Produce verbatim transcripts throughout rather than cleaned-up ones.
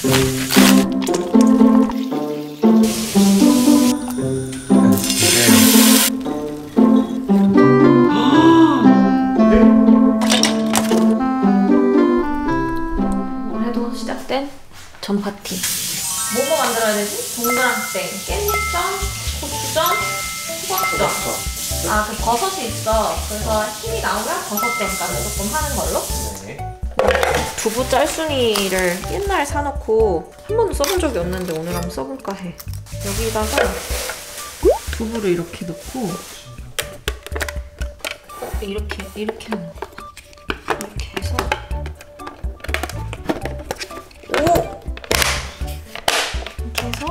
올해도 시작된 전 파티. 뭐뭐 만들어야 되지? 동그랑땡, 깻잎전, 고추전, 호박전. 아, 그 버섯이 있어. 그래서 힘이 나오면 버섯전까지 조금 하는 걸로. 네. 두부 짤순이를 옛날에 사놓고 한 번도 써본 적이 없는데 오늘 한번 써볼까 해. 여기다가 두부를 이렇게 넣고 어, 이렇게 이렇게 하는 거. 이렇게 해서 오! 이렇게 해서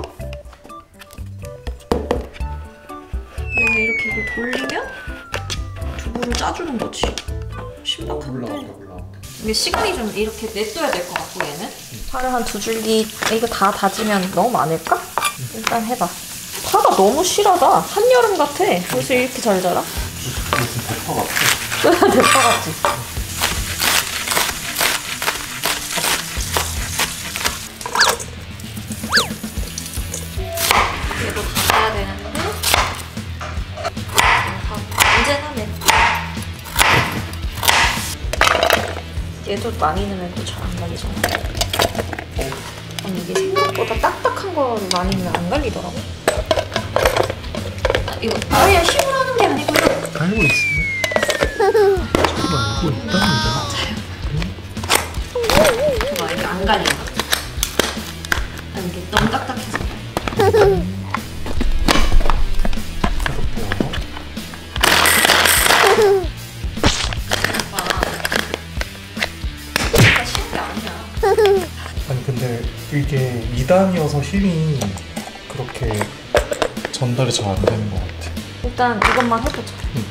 내가 이렇게 이걸 돌리면 두부를 짜주는 거지. 신박한데? 올라온다, 올라온다. 이게 시간이 좀 이렇게 냅둬야 될 것 같고 얘는? 파를 한 두 줄기 이거 다 다지면 너무 많을까? 일단 해봐. 파가 너무 실하다. 한여름 같아. 벌써 이렇게 잘 자라? 무슨 대파 같아. 대파 같지? 얘도 닫아야 되는데 언제나 냅둬. 얘도 많이 넣으면 또 잘 안 갈리잖아. 아니 이게 생각보다 딱딱한 거를 많이 넣으면 안 갈리더라고. 아, 이거 아예 힘을 하는 게 아니고요. 알고 있어요. 저도 알고 있답니다. 봐봐 이게 안 갈려. 아, 이게 너무 딱딱해서. 아니 근데 이게 이 단이어서 힘이 그렇게 전달이 잘 안 되는 것 같아. 일단 이것만 해보자. 응.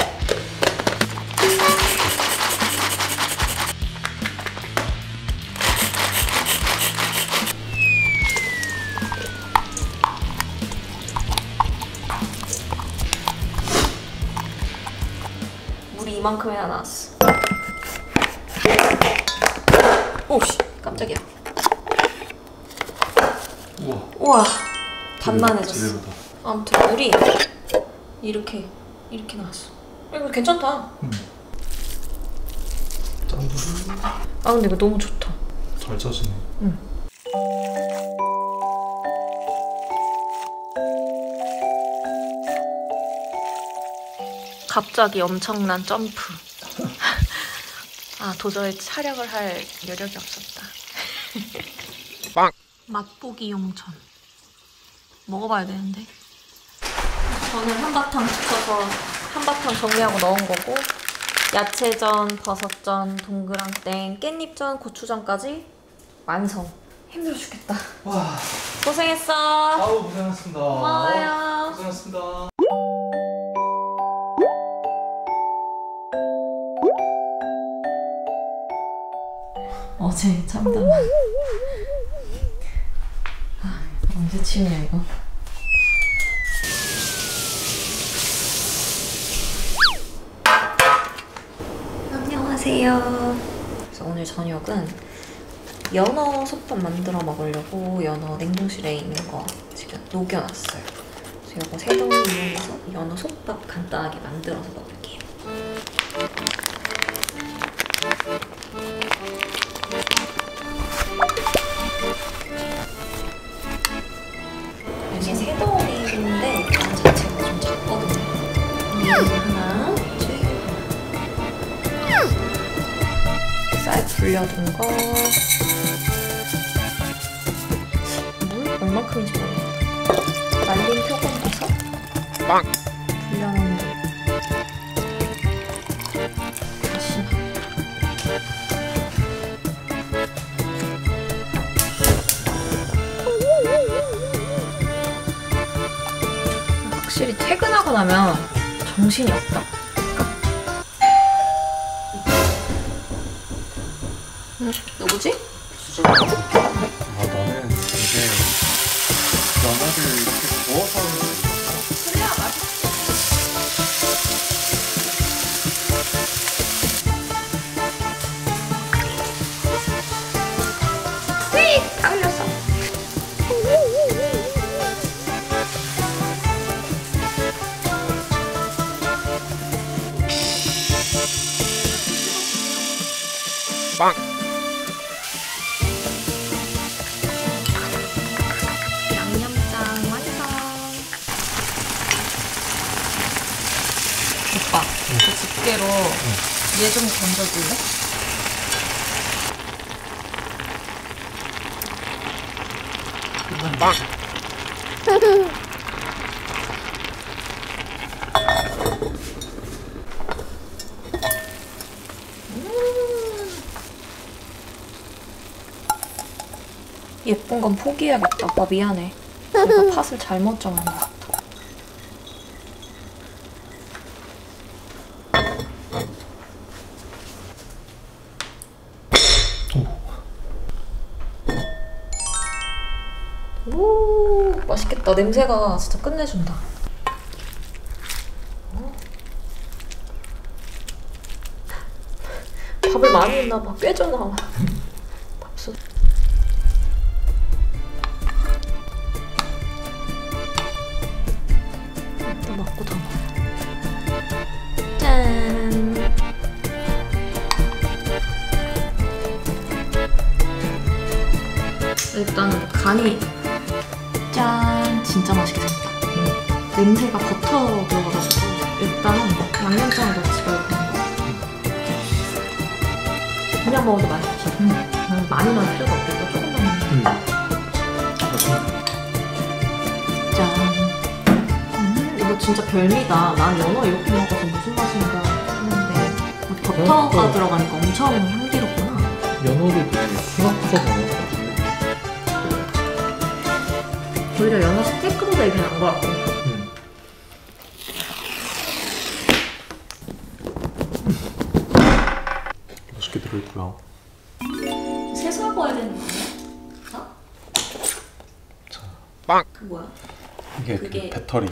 물이 이만큼이나 나왔어. 오씨 깜짝이야. 우와. 우와 반만해졌어. 제대로다. 아무튼 물이 이렇게 이렇게 나왔어. 이거 괜찮다. 응. 짠. 아 근데 이거 너무 좋다. 잘 짜지네. 응. 갑자기 엄청난 점프. 아 도저히 촬영을 할 여력이 없었다. 빵! 맛보기 용전. 먹어봐야 되는데. 저는 한바탕 붙여서 한바탕 정리하고 넣은 거고 야채전, 버섯전, 동그랑땡, 깻잎전, 고추전까지 완성. 힘들어 죽겠다. 와. 고생했어. 아우 고생하셨습니다. 고마워요. 고생하셨습니다. 어제 참담한. 아, 언제 치우냐 이거. 안녕하세요. 그래서 오늘 저녁은 연어 솥밥 만들어 먹으려고 연어 냉동실에 있는 거 지금 녹여놨어요. 그래서 이거 세 덩이 이용해서 연어 솥밥 간단하게 만들어서 먹을게요. 이게 세 덩어리인데 간 자체가 좀 작거든요. 하나, 둘, 쌀 불려둔 거. 물 얼마큼인지 모르겠다. 말린 표고버섯 빵! 불려놓은 거. 다시마. 확실히 퇴근하고 나면 정신이 없다. 응? 누구지? 수저. 아 나는 이게 연어를 이렇게 구워서 하는 거. 그래야 맛있어. 휙! 다 흘렸어. 빵! 양념장 완성. 오빠, 응. 그 집게로 응. 얘 좀 건져줄래? 빵! 예쁜 건 포기해야겠다. 오빠 미안해. 내가 팥을 잘못 정한 것 같아. 오, 맛있겠다. 냄새가 진짜 끝내준다. 밥을 많이 했나봐. 꿰져 나와. 밥솥. 또 먹고 더 먹어. 짠. 일단 간이 짠. 진짜 맛있게 생겼다. 음. 냄새가 버터 들어가가지고 일단 양념장을 넣지 말고 그냥 먹어도 맛있지. 음. 많이 넣을 필요가 없겠다. 조금만. 음. 짠. 음, 이거 진짜 별미다. 난 연어 이렇게 먹어서 무슨 맛인가 했는데 버터가 어, 들어가니까 엄청 향기롭구나. 연어도 되게 생각보다 많았거든. 오히려 연어 스테이크보다 이게 나은 것 같고. 음. 맛있게 들어있고요. 세수하고 해야 되는 거 아니야? 어? 자, 빵! 그 뭐야? 이게 그게... 그 배터리.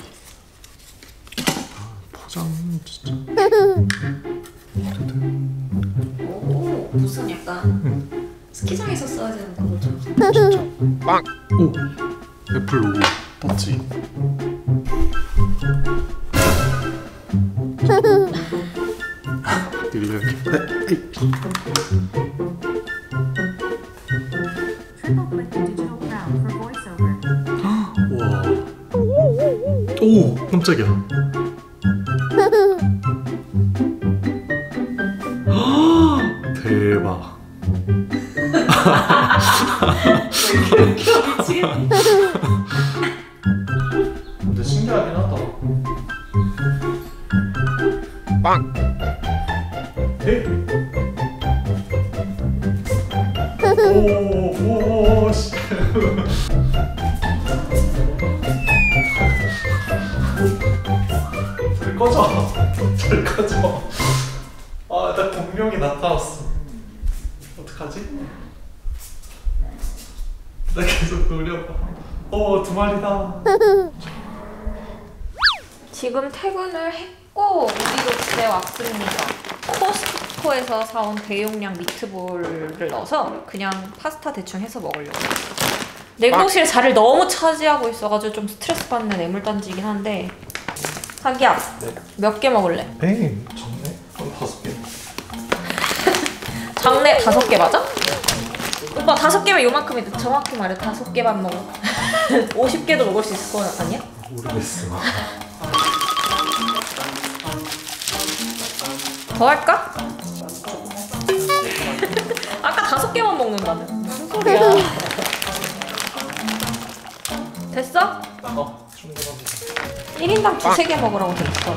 아, 포장 진짜. 오, 무슨 약간 응. 스키장에서 써야 되는 그거죠. 진짜. 빵! 오! 애플 로고 떴지? 이렇게. 와. 오! 깜짝이야. 대박. 근데 신기하긴 하다. 빵! 네? 오, 오, 씨. 잘 꺼져. 잘 꺼져. 아, 나 공룡이 나타났어. 어떡하지? 나 계속 노려봐. 어, 두 마리다. 지금 퇴근을 했고 우리도 집에 왔습니다. 코스트코에서 사온 대용량 미트볼을 넣어서 그냥 파스타 대충 해서 먹으려고. 냉동실에 자리를 너무 차지하고 있어가지고 좀 스트레스 받는 애물단지이긴 한데. 하기야, 네. 몇 개 먹을래? 에이, 작네? 그럼 다섯 개. 작네 다섯 개 맞아? 오빠 다섯 개면 요만큼인데 정확히 말해 다섯 개만 먹어. 오십 개도 먹을 수 있을 거 아니야? 모르겠어. 더 할까? 아까 다섯 개만 먹는다며. 무슨 소리야? 됐어? 어, 충분합니다. 일 인당 두세 개 먹으라고 됐어.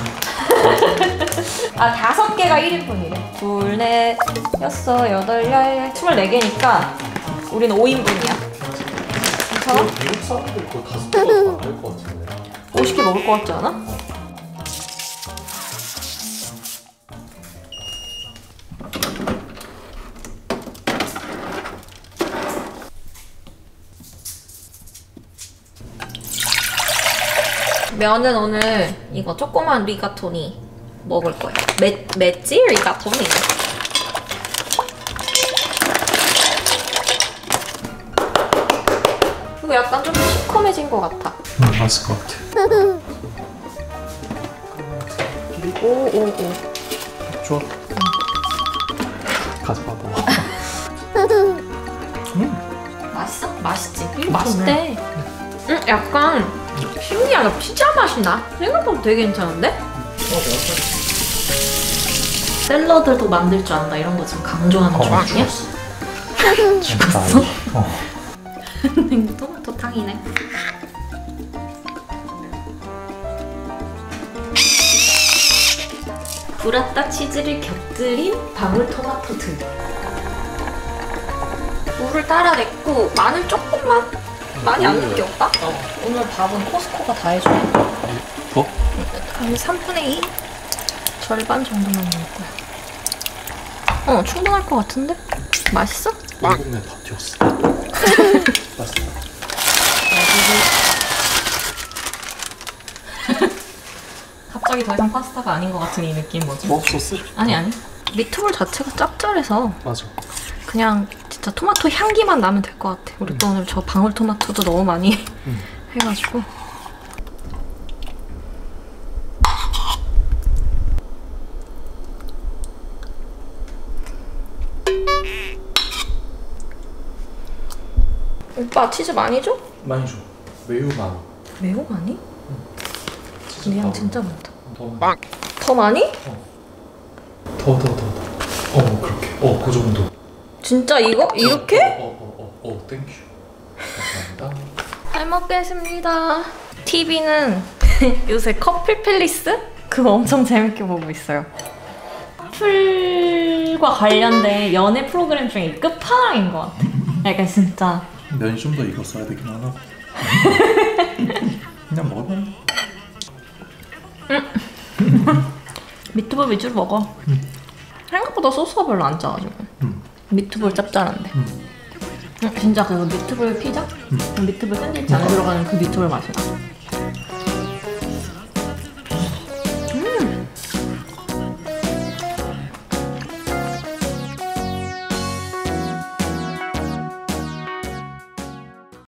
아, 다섯 개가 일 인분이래. 둘, 넷, 여섯, 여덟, 열, 스물네 개니까 우리는 오 인분이야. 괜찮아? 미국 사람들 그거 다섯 개가 다 알 것 같은데. 오십 개 먹을 것 같지 않아? 면은 오늘 이거 조그만 리가토니 먹을 거야. 맷, 맷지 리가토니. 이거 약간 좀 시커매진 것 같아. 응, 맛있을 것 같아. 오오오. 좋아. 응. 가져가 봐. 맛있어? 맛있지? 음, 맛있대. 응, 약간 신기하게 피자 맛이 나. 생각보다 되게 괜찮은데? 어, 내가 샐러드도 만들 줄 안다 이런 거 지금 강조하는 어, 중 아니야? 죽었어? 어. 토마토 탕이네. 브라타 치즈를 곁들인 방울토마토 등. 물을 따라 냈고 마늘 조금만. 많이 안 넣을게 오빠? 어. 오늘 밥은 코스코가 다 해줘. 어? 한 삼분의 이? 절반 정도만 넣을 거야. 어, 충분할 것 같은데? 맛있어? 일곱 내 다 튀었어. 맛있다. 갑자기 더 이상 파스타가 아닌 것 같은 이 느낌 뭐지? 뭐 소스? 아니 아니. 미트볼 자체가 짭짤해서 맞아. 그냥 진짜 토마토 향기만 나면 될 것 같아. 우리 또 오늘 저 방울토마토도 너무 많이 응. 해가지고. 오빠 치즈 많이 줘? 많이 줘. 매우 많아. 매우 많이? 치즈 근데 향 많아. 진짜 많다. 더 많아. 더 많이? 더, 더, 더, 더. 어, 그렇게. 어, 그 정도. 진짜 이거? 이렇게? 어, 어, 어, 어, 어, 땡큐. 감사합니다. 잘 먹겠습니다. 티비는 요새 커플 팰리스? 그거 엄청 재밌게 보고 있어요. 커플과 관련된 연애 프로그램 중에 끝판왕인 것 같아. 약간 진짜 면이 좀 더 익었어야 되긴 하나. 그냥 먹으면. 미트볼 위주로 먹어. 음. 생각보다 소스가 별로 안 짜가지고. 음. 미트볼 짭짤한데. 음. 응, 진짜 그 미트볼 피자? 음. 미트볼 샌드위치 안에 들어가는 그 미트볼 맛이 나.